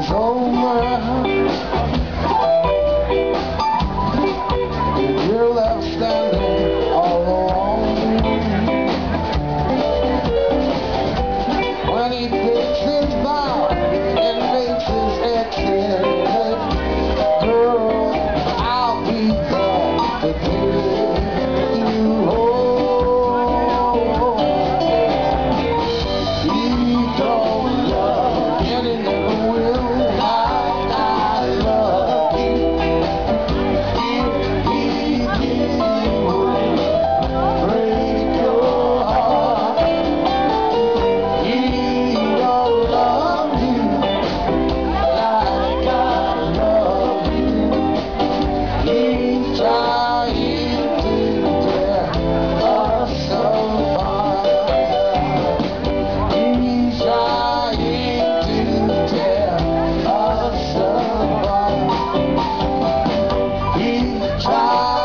is over. You're left standing all alone. When he takes his bow and makes his exit, girl, I'll be there to take you home. He don't love and he never will like I love you. If he did, he would break your heart. He don't love you like I love you. He's trying to tear us apart. He's trying to tear us apart. He's trying.